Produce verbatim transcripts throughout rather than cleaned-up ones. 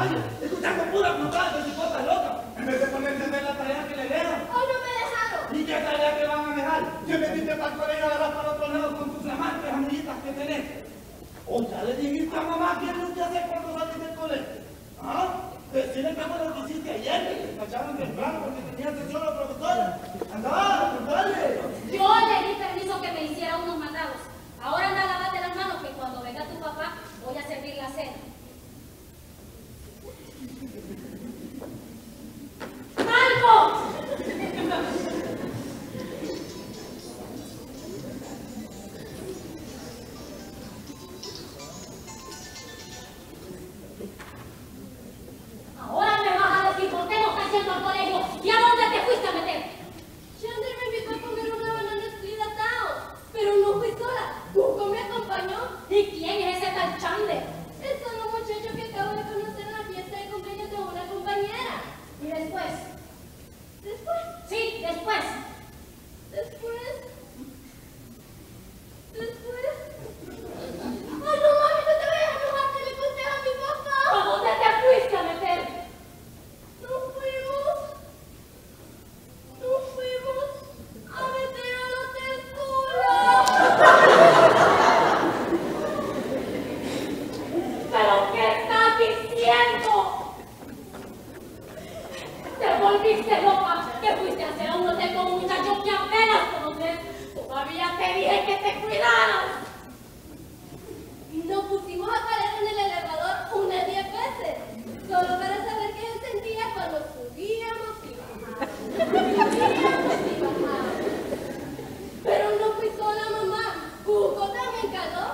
madre, escuchando pura frutada de chicota loca, en vez de ponerse a ver la tarea que le dejan. ¡Hoy no me dejaron! ¿Y qué tarea te van a dejar? Si metiste para el colegio, agarras para otro lado con tus flamantes amiguitas que tenés. O ya le dijiste a mamá qué es lo que hacer cuando salís del colegio. ¿Ah? Decirle que fue lo que hiciste ayer, que te despacharon temprano porque tenía sesión la profesora. Andá, dale. Yo le di permiso que me hiciera unos mandados. Ahora anda a lavarte las manos que cuando venga tu papá voy a servir la cena. ¡Marco! Ahora me vas a decir por qué no estás yendo al colegio y a dónde te fuiste a meter. Chandler me invitó a comer una banana split atado, pero no fui sola. Hugo me acompañó. ¿Y quién es ese tal Chandler? Es solo un muchacho que acabo de conocer en la fiesta de cumpleaños de una compañera. ¿Y después? Después, Sí, después. después, después. ¡Ay, no mami, no te vayas a enojar! ¡Te le conté a mi papá! ¿A dónde te fuiste a meter? Nos fuimos, nos fuimos a meter a los tesoros. ¿Pero qué estás diciendo? Te volviste loca, que fuiste a hacer a un hotel con un muchacho que apenas conoces. Todavía te dije que te cuidaras. Nos pusimos a caer en el elevador unas diez veces, solo para saber qué se sentía cuando subíamos y bajábamos. Subíamos y bajábamos. Pero no fui sola, mamá. Hugo también caló.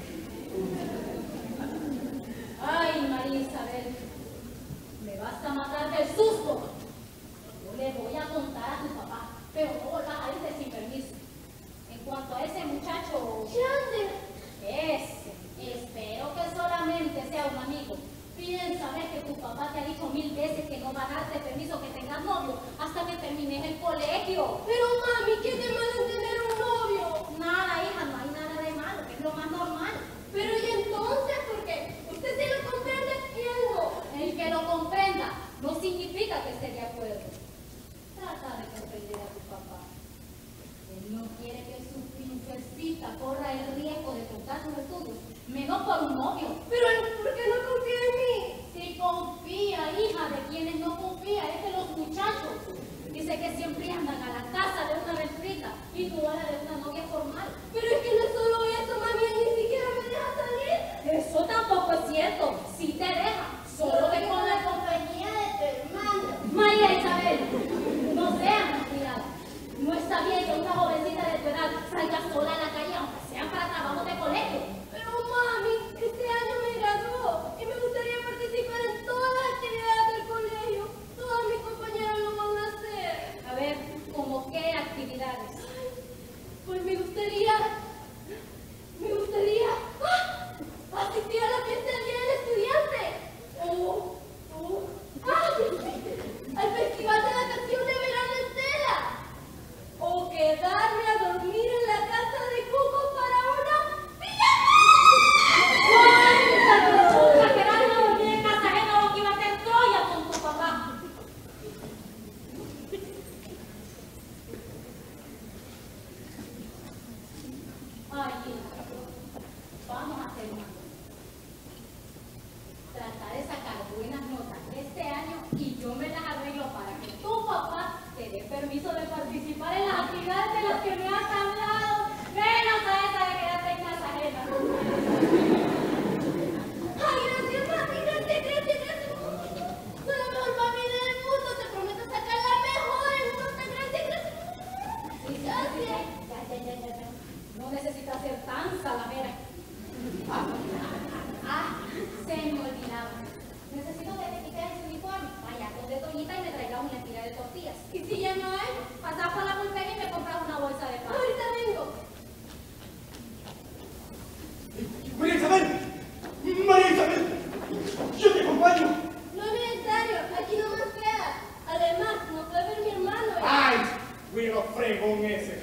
Ay, María Isabel, me vas a matar del susto. Yo le voy a contar a tu papá, pero no volvás a irte sin permiso. En cuanto a ese muchacho... Chandler. Ese, espero que solamente sea un amigo. Bien sabes que tu papá te ha dicho mil veces que no va a darte permiso que tengas novio hasta que termines el colegio. Pero mami, ¿qué te malo en tener un novio? Nada, hija, no hay nada de malo, es lo más normal. Pero ¿y entonces por qué? Usted sí lo comprende y él no. El que lo comprenda no significa que esté de acuerdo. Trata de comprender a tu papá. Él no quiere que su princesita corra el riesgo de tocar sus estudios, menos por un novio. Pero él, ¿por qué no confía en mí? Si confía, hija, de quienes no confía es de los muchachos. Dice que siempre andan a la casa de una aventurita y tú a la de una novia formal. Pero es que no es solo eso, mami, él ni siquiera me deja salir. Eso tampoco es cierto. Sí te deja, solo que con la compañía de tu hermano. María Isabel, no seas malcriada. No está bien que una jovencita de tu edad salga sola a la calle, aunque sean para trabajos de colegio. Pero mami, este año me graduó y me gustaría participar en todas las actividades del colegio. Todas mis compañeras lo van a hacer. A ver, ¿cómo qué actividades? Ay, pues me gustaría, me gustaría ¡ah! asistir a la fiesta del Día del Estudiante. O, o, ¡ay! al Festival de la Canción de Verano en Tela. O quedarme a dormir en la casa de Coco para una ¡Ay, puta! Quedarme a dormir en casa ajena o que iba a hacer Troya con tu papá. Ay, hija, vamos a hacer una cosa. Tratar de sacar buenas notas este año y yo me las arreglo para que tu papá te dé permiso de participar en las actividades de las que me has hablado. Menos a esa de quedarte en casa ajena. ¡ay, gracias, mami! ¡Gracias, gracias, gracias! Soy la mejor mami del mundo. Te prometo sacar la mejor en nota. ¡Gracias, gracias! Sí, sí, sí, sí, Gracias. ya, ya, ya, ya, ya. No necesitas ser tan salamera. Ah, ah, se me olvidaba. Necesito que te quites ese uniforme. Vaya, donde Toñita y me traigas una tira de tortillas. ¿Y si ya no hay? Pasas por la pulpería y me compras una bolsa de pan. Ahorita vengo. María Isabel, María Isabel, yo te acompaño. No es necesario. Aquí no más queda. Además, no puede ver mi hermano. ¿eh? Ay, cuido fregón ese.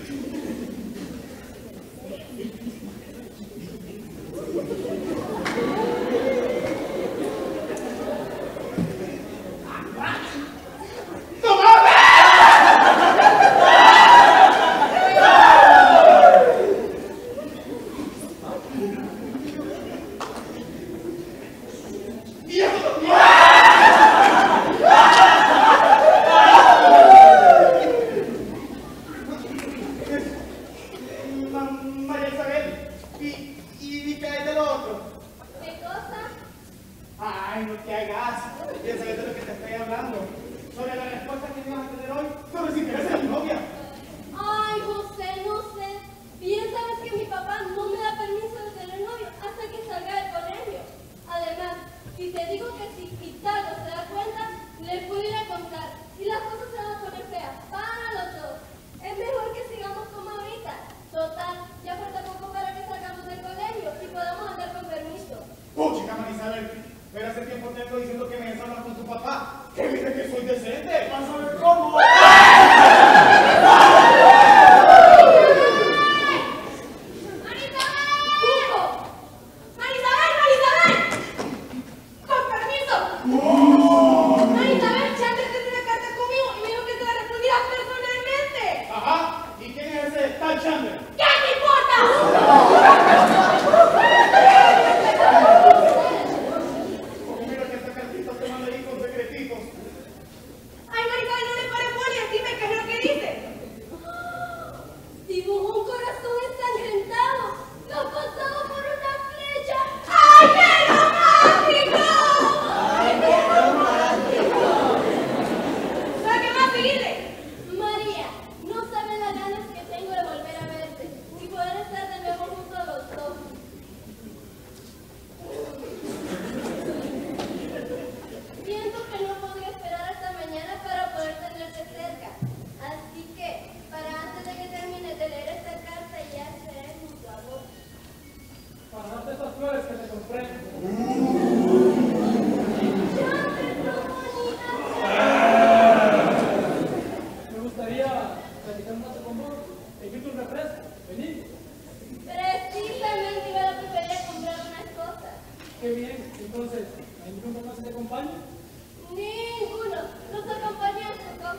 con vos. Te invito un refresco. Vení. Precisamente iba a la pepería a comprar unas cosas. Qué bien. Entonces, ¿hay ningún papá que te acompañe? Ninguno. Los acompañé a Socorro.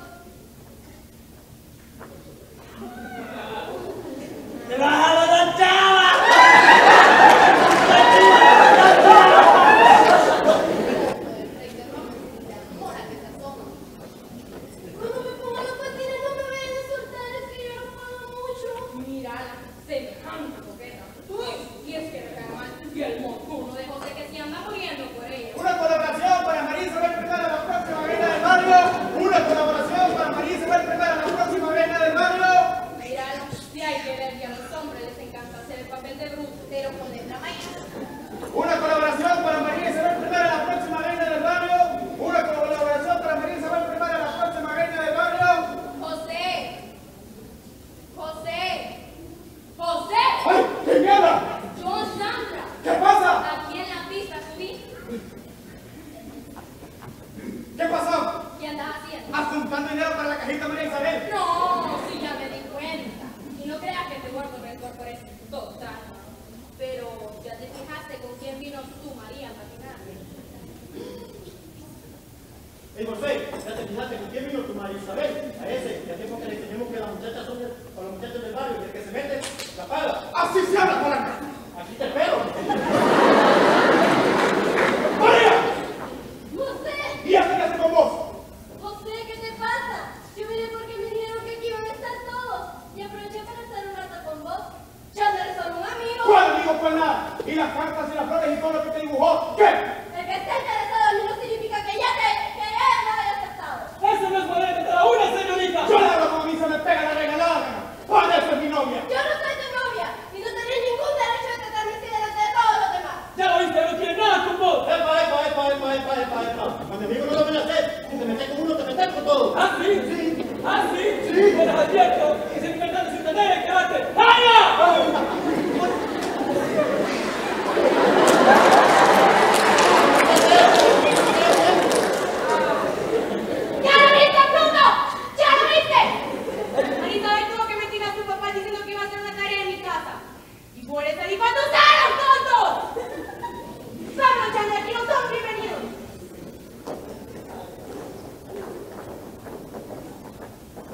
¡Te vas a la chava! Cuando me ponga los patines no me vayan a soltar, es que yo no puedo mucho. Mírala, semejante coqueta. Uy, y es que me cae mal. Y el montuno de José que se anda muriendo por ella. Una colaboración para María Isabel Primera, la próxima reina del barrio. Una colaboración para María Isabel Primera, la próxima reina del barrio. Mírala, si hay que ver que a los hombres les encanta hacer el papel de bruto, pero con letra mayor. Una colaboración para María Isabel Primera, la próxima reina del barrio. Una colaboración para María Isabel Primera, la próxima reina del barrio. José, José, José. ¡Ay! ¡Qué mierda! John Sandra. ¿Qué pasa? Aquí en la pista subí. ¿Qué pasó? ¿Qué andas haciendo? Apuntando dinero para la cajita María Isabel. No, sí, ya me di cuenta. Y no creas que te guardo rencor por eso. Total. Pero ya te fijaste con quién vino tú, María, a patinar. Ey, José, ya te fijaste con quién vino tu María Isabel. A ese, ya tiempo que le enseñamos que las muchachas son de, con los muchachos del barrio, y el que se mete, la paga. ¡Así se habla, palanca! Aquí te espero. ¡María! José, ¿Y este qué hace con vos? José, ¿qué te pasa? Yo vine porque me dijeron que aquí iban a estar todos. Y aproveché para estar un rato con vos. Ya no eres solo un amigo. ¿Cuál amigo? Pues nada. Y las cartas y las flores y todo lo que te dibujó. ¿Qué? El que esté interesado en mí no significa que ya te, que ya me haya aceptado. Eso no es poder de cada una, señorita. Yo le hablo como a mí se me pega la regalada. Por eso es mi novia. Yo no soy tu novia y no tenés ningún derecho a tratarme así delante de todos los demás. Ya lo viste, no quiere nada con vos. Epa, epa, epa, epa, epa, epa, epa. Cuando digo no lo voy a hacer, si te metes con uno, te metes con todo. ¿Ah, sí? Sí. ¿Ah, sí? Sí. Pues advierto que se intentando sin tener el carácter. ¡Vaya! ¡Ya lo viste, Bruno! ¡Ya lo viste! María Isabel tuvo que mentir a su papá diciendo que iba a hacer una tarea en mi casa. Y por eso dijo, ¡no salgan, tontos! ¡Vámonos, Chandra, aquí no son bienvenidos!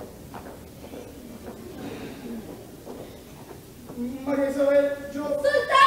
María Isabel, yo... ¡Soltá